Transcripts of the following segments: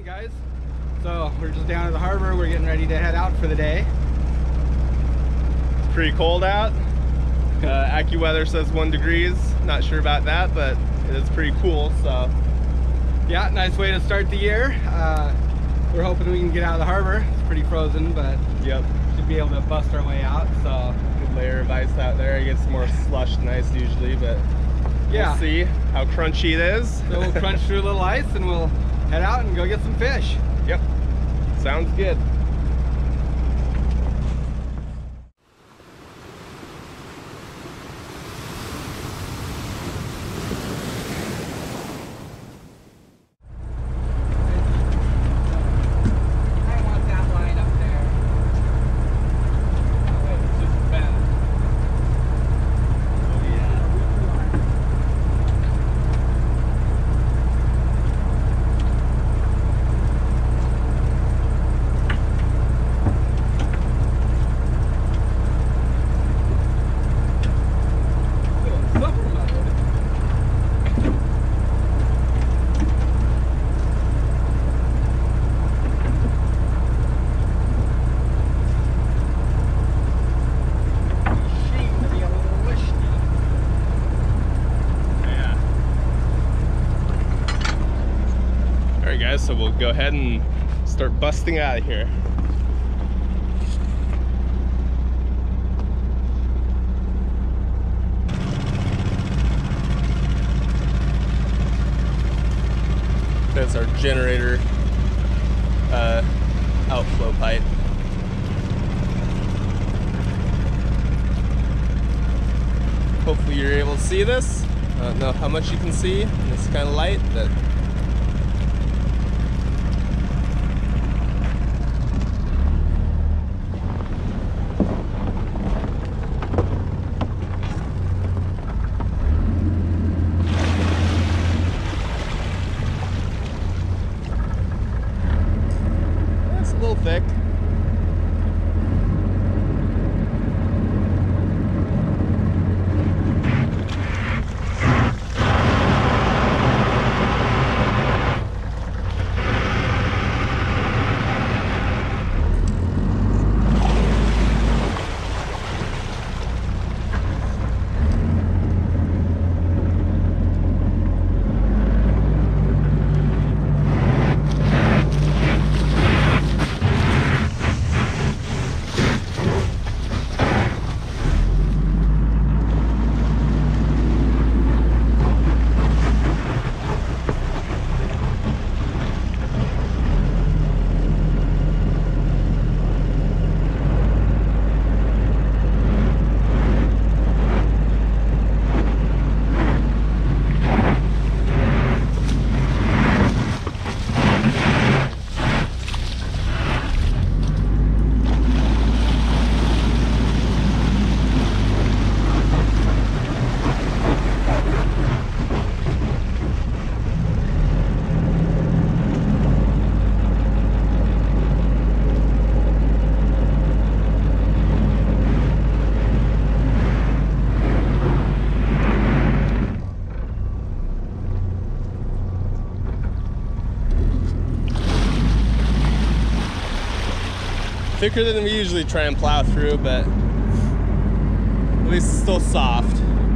guys. So we're just down at the harbor. We're getting ready to head out for the day. It's pretty cold out. AccuWeather says 1 degrees. Not sure about that, but it is pretty cool. So yeah, nice way to start the year. We're hoping we can get out of the harbor. It's pretty frozen, but yep, should be able to bust our way out. So good layer of ice out there. I get some more slush than ice usually, but yeah, we'll see how crunchy it is. So we'll crunch through a little ice and we'll head out and go get some fish. Yep, sounds good. So we'll go ahead and start busting out of here. That's our generator outflow pipe. Hopefully you're able to see this. I don't know how much you can see in this kind of light, but thick. Thicker than we usually try and plow through, but at least it's still soft.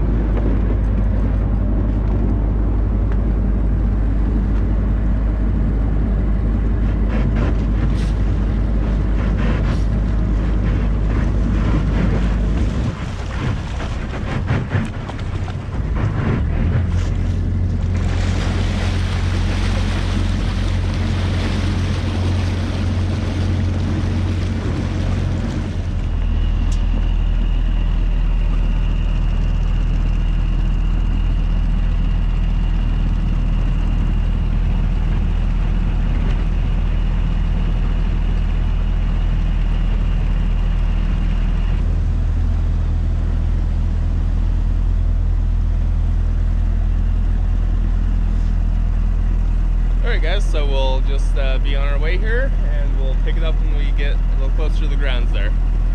Alright guys, so we'll just be on our way here and we'll pick it up when we get a little closer to the grounds there.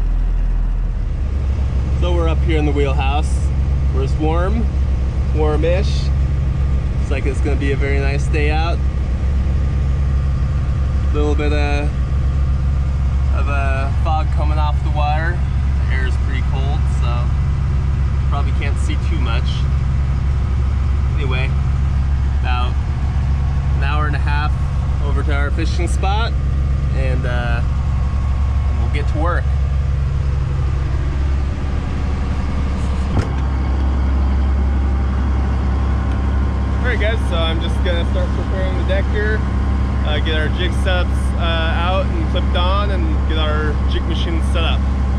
So we're up here in the wheelhouse where it's warm, warmish. Looks like it's going to be a very nice day out. little bit of fog coming off the water. The air is pretty cold, so probably can't see too much. Anyway, about an hour and a half over to our fishing spot, and we'll get to work. Alright guys, so I'm just gonna start preparing the deck here, get our jig setups out and clipped on, and get our jig machine set up.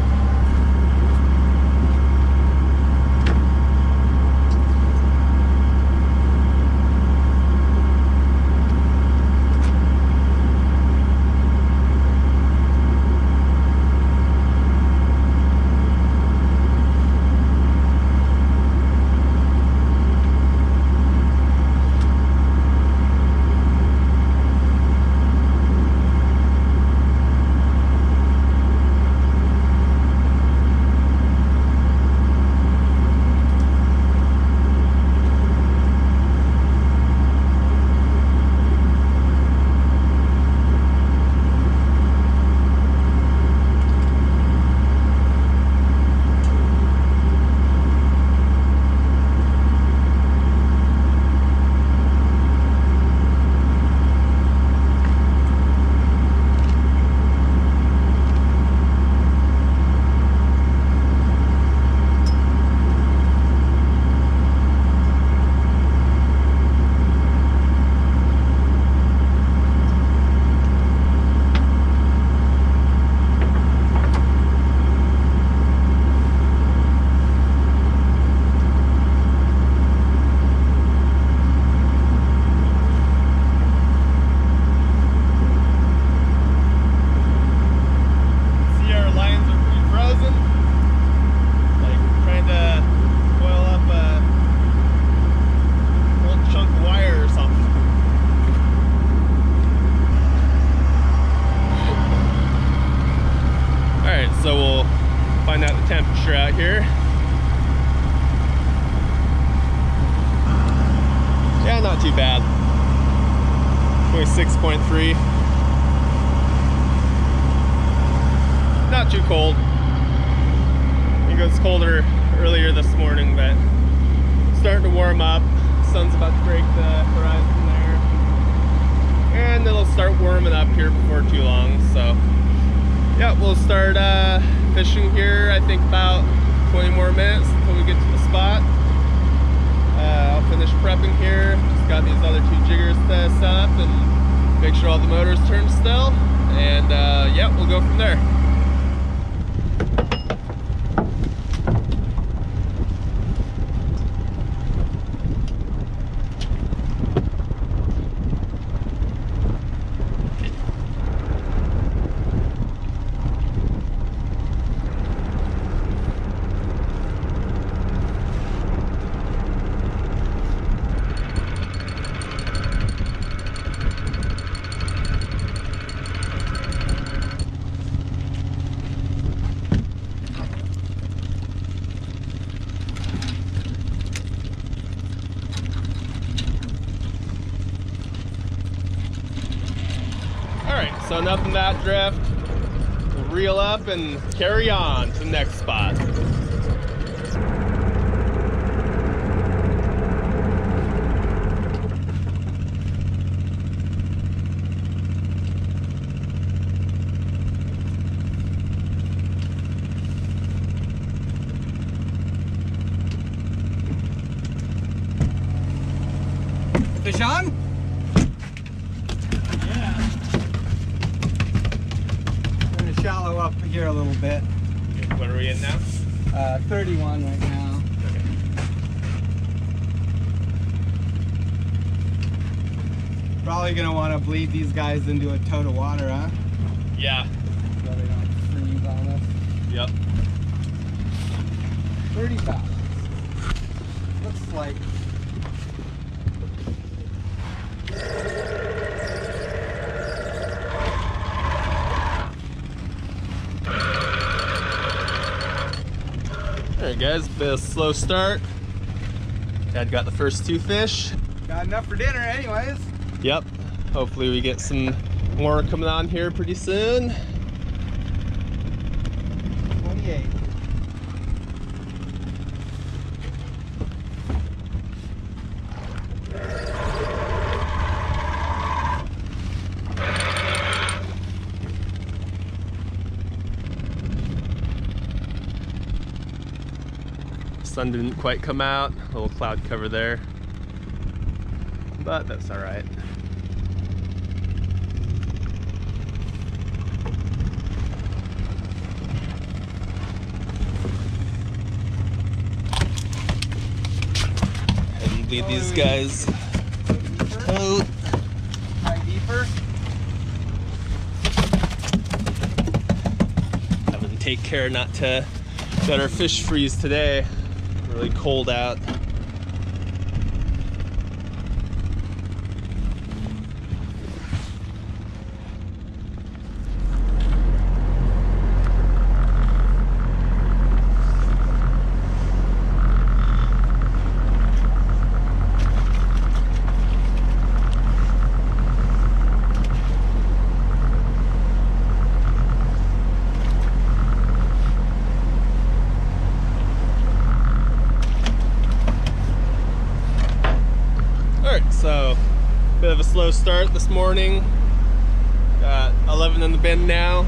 So we'll find out the temperature out here. Yeah, not too bad. 26.3. Not too cold. I think it was colder earlier this morning, but starting to warm up. Sun's about to break the horizon there, and it'll start warming up here before too long. So yeah, we'll start fishing here, I think about 20 more minutes until we get to the spot. I'll finish prepping here. Just got these other two jiggers set up and make sure all the motors turn still. And yeah, we'll go from there. So enough of that drift. We'll reel up and carry on to the next spot. Fish on? Shallow up here a little bit. What are we in now? 31 right now. Okay. Probably gonna want to bleed these guys into a tote of water, huh? Yeah. So they don't freeze on us. Yep. 30 pounds. Looks like. Alright guys, bit of slow start. Dad got the first two fish. Got enough for dinner anyways. Yep. Hopefully we get some More coming on here pretty soon. 28. Sun didn't quite come out, a little cloud cover there, but that's all right. And lead these guys out. Try deeper. Having to take care not to let our fish freeze today. Really cold out. So, bit of a slow start this morning. Got 11 in the bin now.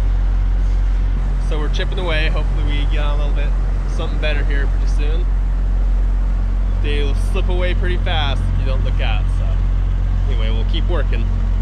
So we're chipping away. Hopefully we get on a little bit something better here pretty soon. They will slip away pretty fast if you don't look out. So anyway, we'll keep working.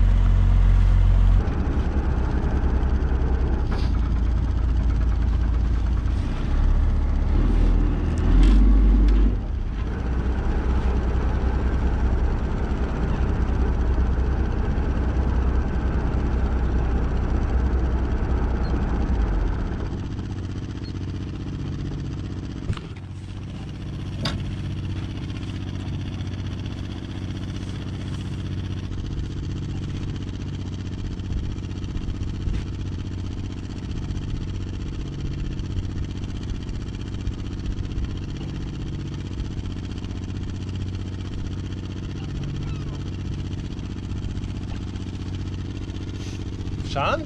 Sean?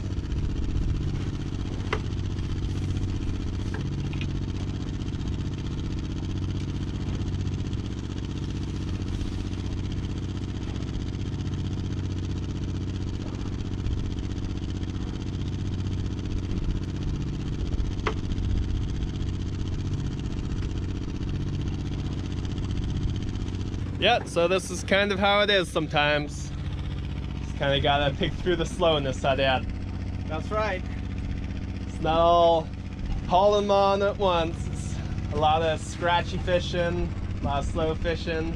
Yeah, so this is kind of how it is sometimes. Just kind of gotta pick through the slowness out of it. That's right. It's not all hauling them on at once. It's a lot of scratchy fishing, a lot of slow fishing.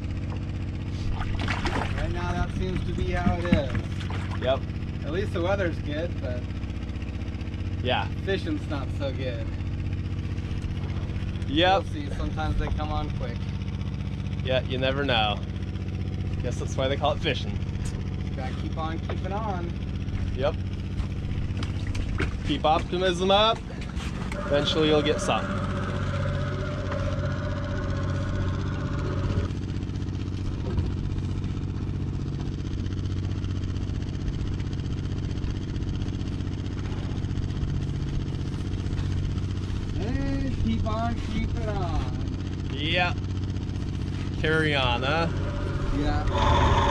Right now that seems to be how it is. Yep. At least the weather's good, but yeah, fishing's not so good. Yep. We'll see, sometimes they come on quick. Yeah, you never know. Guess that's why they call it fishing. Gotta keep on keeping on. Yep. Keep optimism up. Eventually you'll get something. And keep on keeping on. Yep. Carry on, huh? Yeah.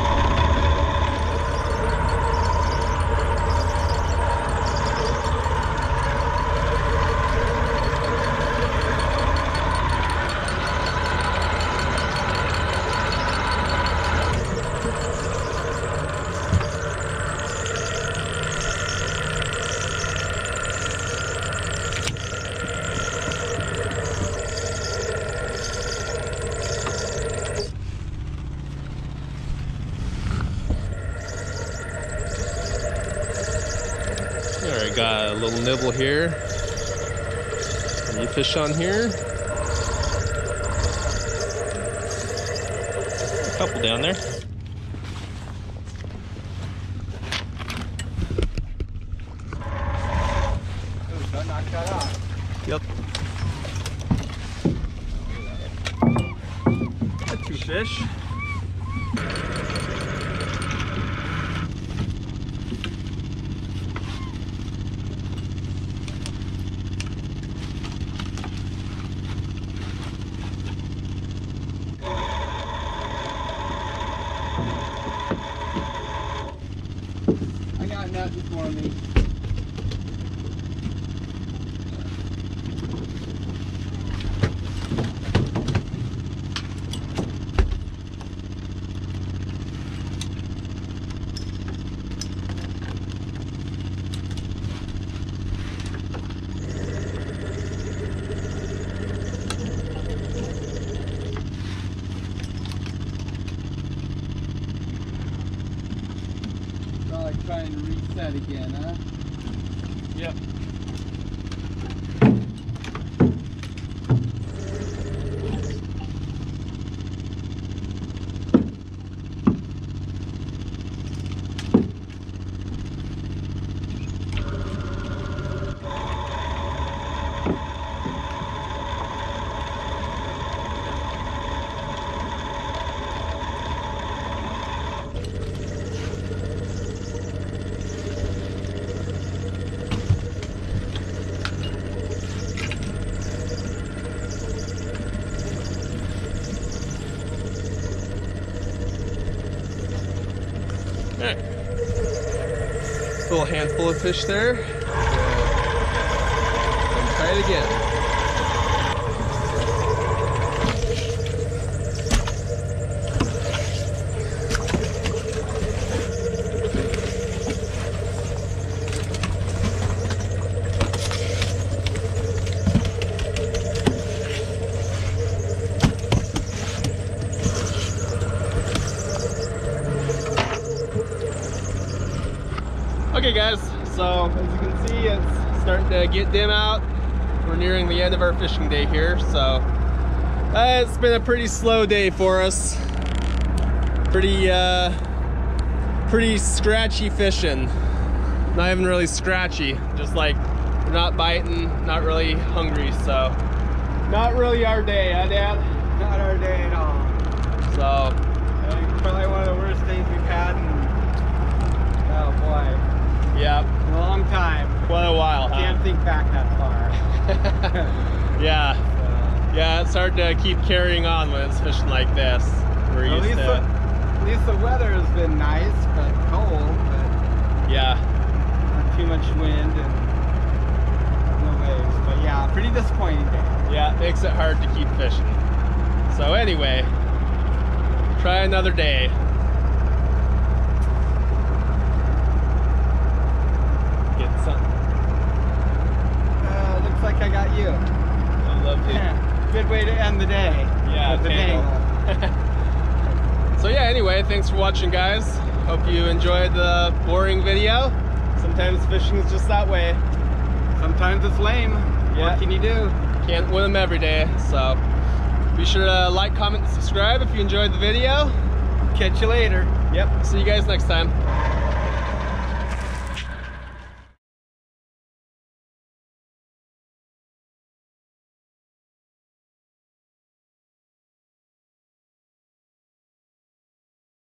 Alright, got a little nibble here. Any fish on here? A couple down there. Ooh, don't knock that off. Yep. Got two fish. got nothing for me. Trying to reset again, huh? Yep. Alright. Little handful of fish there. And try it again. Okay guys, so as you can see, it's starting to get dim out. We're nearing the end of our fishing day here, so it's been a pretty slow day for us. Pretty scratchy fishing. Not even really scratchy, just like we're not biting, not really hungry, so not really our day, huh Dad? Not our day at all. So probably one of the worst days we've had in, oh boy. yeah. A long time. Quite a while, huh? Can't think back that far. Yeah. Yeah, it's hard to keep carrying on when it's fishing like this. We're used to at least the weather has been nice, but cold, but yeah. not too much wind and no waves. But yeah, pretty disappointing day. Yeah, it makes it hard to keep fishing. So anyway, try another day. Looks like I got you. I love you. Good way to end the day. Yeah, the tangle. So yeah, anyway, thanks for watching guys. Hope you enjoyed the boring video. Sometimes fishing is just that way. Sometimes it's lame. Yeah. What can you do? Can't win them every day. So be sure to like, comment, and subscribe if you enjoyed the video. Catch you later. Yep, see you guys next time.